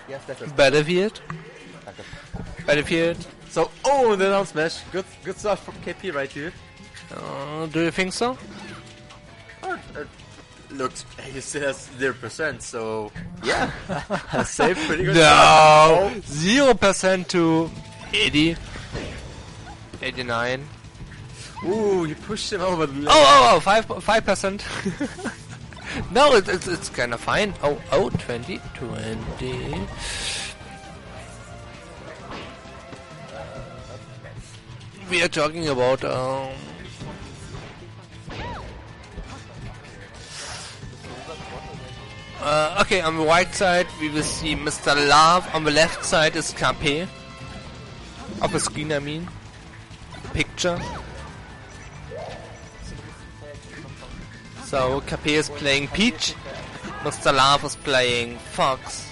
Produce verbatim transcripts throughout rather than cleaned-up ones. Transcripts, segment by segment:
Yes, that's it. Battlefield. Okay. Battlefield. So, oh, the down smash. Good, good stuff from K P right here. Uh, do you think so? Oh, uh, looks, he still has zero percent, so yeah, saved pretty good. No, zero percent to eighty, eighty-nine. Ooh, he pushed him over the ledge. Oh, oh, oh, five, five percent. No, it, it's it's kind of fine. Oh, oh, twenty, twenty. We are talking about um. Uh, okay, on the right side we will see Mister Love. On the left side is K P. Of the screen, I mean. Picture. So K P is playing Peach. Mister Love is playing Fox.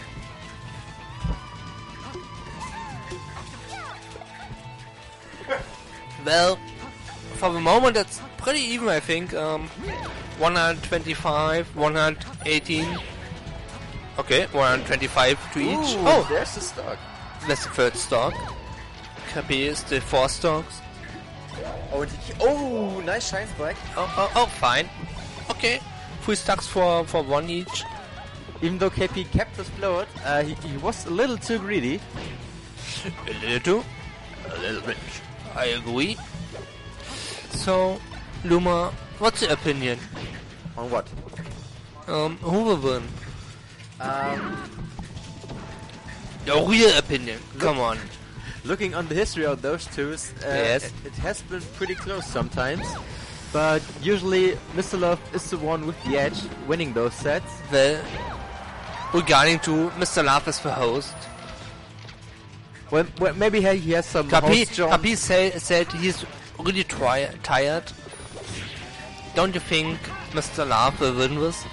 Well, for the moment it's pretty even, I think. Um, one twenty-five, one eighteen. Okay, one twenty-five to each. Ooh, Oh, there's the stock. that's the third stock. K P is the four stocks. Oh, and he, oh, nice shine spike. Oh, oh, oh, fine. Okay, three stocks for, for one each. Even though K P kept the float, uh, he, he was a little too greedy. A little, a little bit. I agree. So, Luma, what's your opinion? On what? Um, who will win? Um, Your real opinion. Come on. looking on the history of those two, uh, Yes. it, it has been pretty close sometimes. But usually Mister Love is the one with the edge, winning those sets. Well, regarding to Mister Love as the host, Well, well maybe he he has some K P, host John- K P say, said he's really tri- tired. Don't you think Mister Love will win this?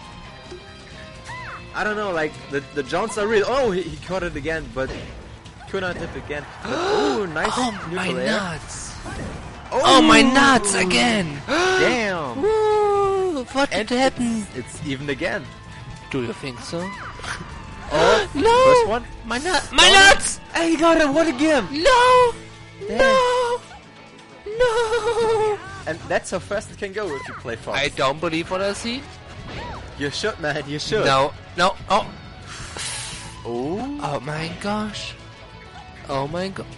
I don't know, like, the, the jumps are real. Oh, he, he caught it again, but could not hit again. But, oh, nice Oh my neutral air. nuts! Oh my nuts again! Damn! Woo, what And did happen? It's even again. Do you think so? Oh, No! first one. My nuts! My nuts! Hey, he got it, what again? No! Damn. No! No! And that's how fast it can go if you play Fox. I don't believe what I see. You should, man, you should. No, no, oh, Oh. oh my gosh. Oh my god.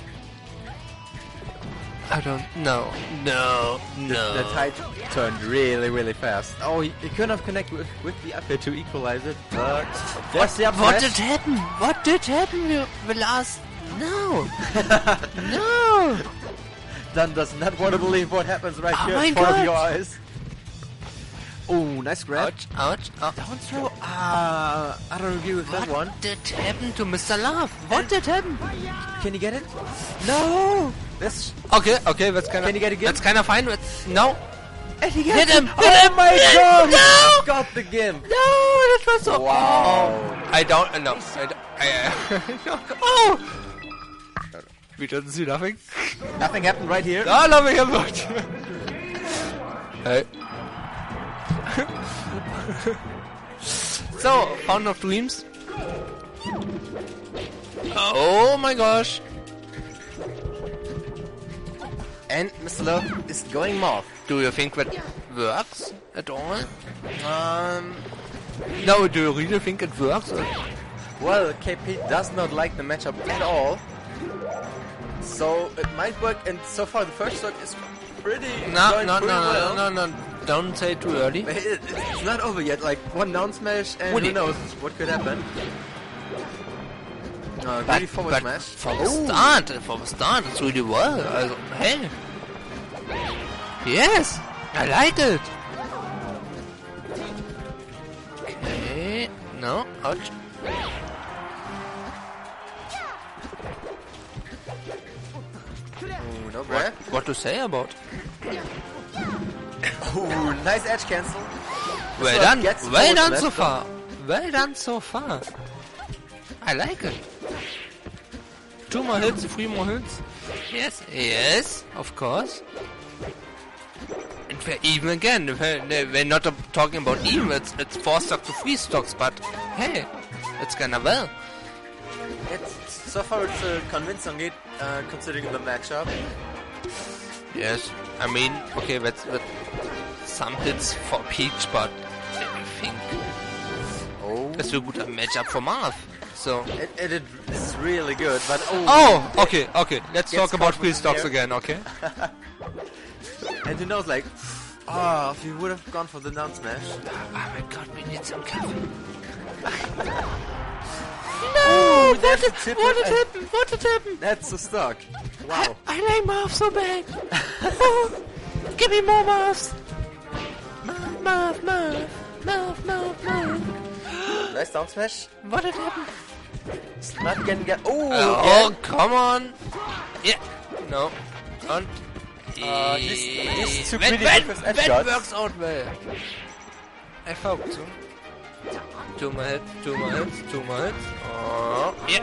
I don't, no, no, no. The tide turned really, really fast. Oh, he, he couldn't have connected with, with the up air to equalize it, but there's the up What smash. did happen? What did happen the, the last... No! No! Dan does not want to believe what happens right Oh here my in front God. of your eyes. Oh, nice grab. Ouch, ouch, ouch. Down throw. Ah, I don't agree with that What one. did happen to Mister Love? What did happen? Can you get it? No. This. Okay, okay, that's kind of... Can you get it again? That's kind of fine, but... No! And he Hit him! Hit Oh him! my Hit- God! No! He got the game. No, that was so... Wow. Oh, I don't... Uh, no, I don't... I, uh, oh! We didn't see nothing. Nothing happened right here. Oh, nothing happened. Hey. So, Fountain of Dreams. Oh my gosh. And Mister Love is going moth. Do you think that works at all? Um. No, do you really think it works? Well, K P does not like the matchup at all. So it might work, and so far the first stock is pretty No, going no, pretty no, well. no, no, no, don't say too early. But it, it's not over yet. Like one down smash, and Would who it- knows what could happen. Uh, But, really forward but smash. for the start, for the start, it's really well. Also, hey. Yes, I like it. Okay, no, ouch. Ooh, no What, grab. what to say about? Ooh, nice edge cancel. Well So done, gets well forward done smash, so but- far. Well done so far. I like it. Two more hits, three more hits. Yes, yes, of course. And we're even again. We're, we're not talking about even. It's, it's four stocks to three stocks, but hey, it's kinda well. so far it's a convincing lead, uh, considering the matchup. Yes, I mean, okay, that's, that's some hits for Peach, but I think Oh, das wäre guter Matchup for Marth. So. it, it, it is really good, but oh. Oh, okay, okay. Let's Gets talk about caught free with stocks the again, okay? And who knows, like, ah, oh, if he would have gone for the down smash. Oh my god, we need some coffee. No, what that's did, a tip what did and- happen? What did happen? That's the stock. Wow. I like Marth so bad. Oh, give me more Marths. Marth, Marth, Marth, Marth, Marth, Marth. Nice down smash. What did happen? It's not getting get. Oh, Oh, again. come on. Yeah. No. Und. Uh, he's- he's too That- greedy that- with his edge that shots. works out well. I hope so. Two more hits, two more hits, two more hits. Oh, yeah.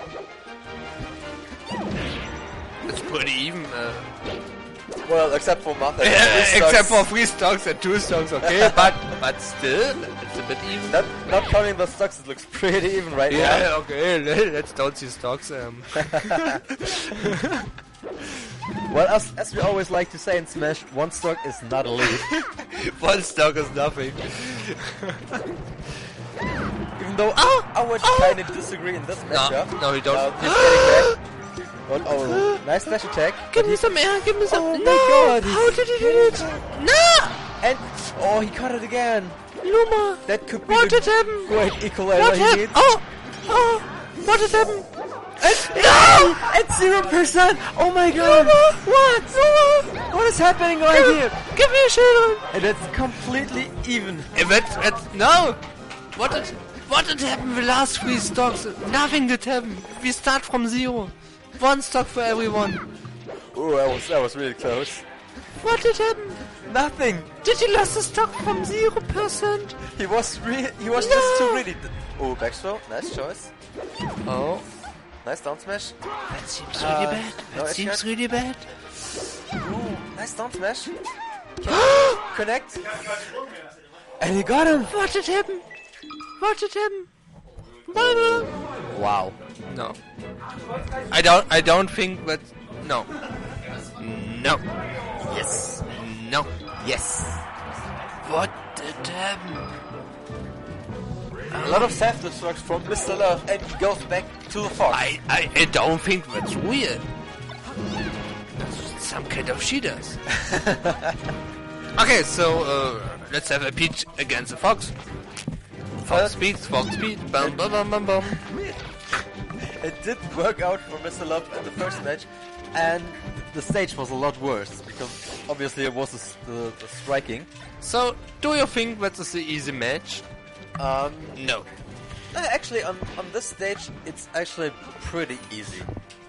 It's pretty even. Uh, Well, except for Martha. except for three stocks and two stocks, okay? but but still, it's a bit even. Not, not counting the stocks, it looks pretty even right Yeah, okay, let's don't see stocks. Um. now. Well, as, as we always like to say in Smash, one stock is not a lead. One stock is nothing. Even though Oh, I would oh. kind of disagree in this No, matchup. no, you don't. Uh, he's getting back. Oh, oh, nice dash attack. Give me some air, give me some. Oh my no! God, How he's- did he do it? No! And oh, he caught it again. Luma! That could be What the did happen? great equalizer What he happened? needs. Oh! Oh! What did happen? No! At zero percent. Oh my God! What? What is happening right Give, here? give me a shield! And it's completely even. That, that, no! What did, what did happen the last three stocks? Nothing did happen. We start from zero. One stock for everyone. Oh, that was that was really close. What did happen? Nothing. Did he lose the stock from zero percent? He was re- he was No. just too greedy. Oh, back throw. Nice choice. Oh. Nice down smash. That seems Uh, really bad. no, That it's seems not. really bad. Ooh, nice down smash. Connect. And he got him. What did happen? What did happen? What? Wow. No. I don't. I don't think that. No. No. Yes. No. Yes. What did happen? A lot of self-destruct from Mister Love, and he goes back to the fox. I, I, I don't think that's weird. That's some kind of cheaters. Okay, so uh, let's have a Peach against a Fox. Fox speeds, Fox speed, bum bum bum bum bum. It did work out for Mister Love in the first match, and the stage was a lot worse because obviously it was the, the, the striking. So, do you think that is an easy match? Um, No. uh, actually, on on this stage, it's actually pretty easy.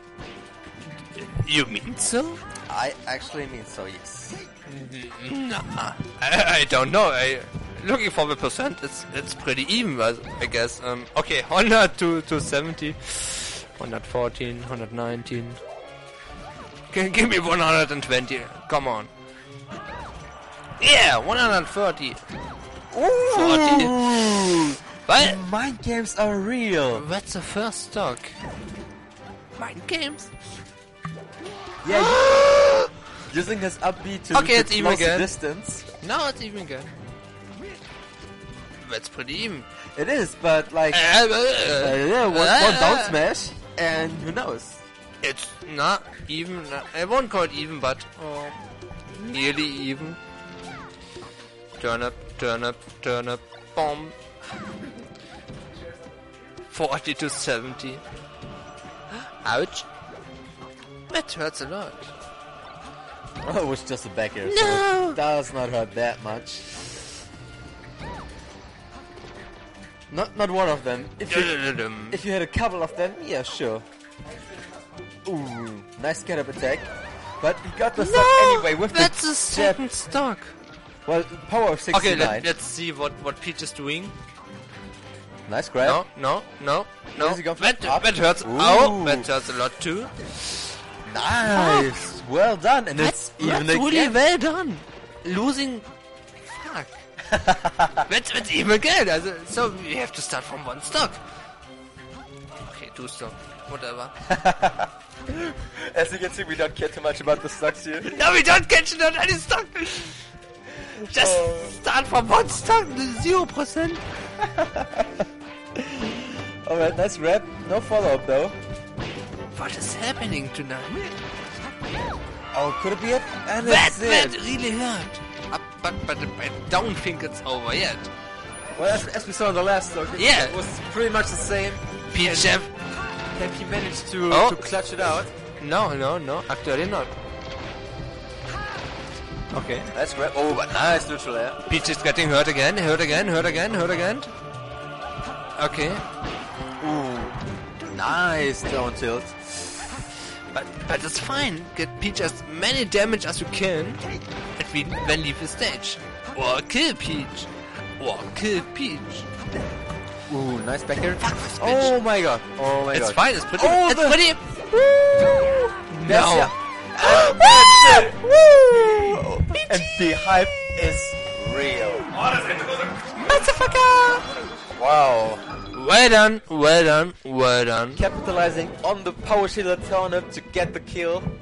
You mean so? I actually mean so. Yes. Nah, I, I don't know. I looking for the percent. It's it's pretty even, I I guess. Um, okay, one hundred to to seventy, one fourteen, one nineteen. G- give me one hundred twenty. Come on. Yeah, one hundred thirty. forty. What? Mind games are real. That's the first stock. Mind games. Yeah. Using his up B to, Okay, to it's even close the again. distance. No, it's even again. That's pretty even. It is, but like, Uh, uh, yeah, one, one down smash, and who knows? It's not even. I won't call it even, but oh, nearly even. Turn up, turn up, turn up, bomb. Forty to seventy. Ouch. That hurts a lot. Oh, it was just a back air, No. so it does not hurt that much. Not not one of them. If you if you had a couple of them, yeah, sure. Ooh, nice get up attack. But he got the stock anyway with that's the the second stock. Well, power of Okay, sixty-nine. let, let's see what what Peach is doing. Nice grab. No, no, no, no. Where's he going for? That, Up? that hurts. Ooh. Oh, that hurts a lot too. Nice. Well done, and That's, it's even that's really again. well done. Losing. Fuck. that's, that's even again. Also, so we have to start from one stock. Okay, tust du. Whatever. As you can see, we don't care too much about the stocks here. No, we don't catch it on any stock. Just Oh. start from one stock, zero percent. Alright, nice rep. No follow-up though. What is happening tonight? Oh, could it be it? And That, that's that it. really hurt. Uh, but, but I don't think it's over yet. Well, as, as we saw in the last stock, it, Yeah. it was pretty much the same. Peach Chef. And he managed to, Oh. to clutch it out. No, no, no. Actually not. Okay. Nice grab. Oh, but nice neutral air. Peach is getting hurt again, hurt again, hurt again, hurt again. Okay. Ooh. Nice down tilt. But but it's fine. Get Peach as many damage as you can and we then leave the stage. Or kill Peach. Or kill Peach. Ooh, nice back air. Fuck this bitch. Oh my god. Oh my It's god. fine, it's pretty Oh, it's the- pretty That's No. yeah. That's it. Woo! And the hype is real. Motherfucker! Wow. Well done, well done, well done. Capitalizing on the power shield turnip to get the kill.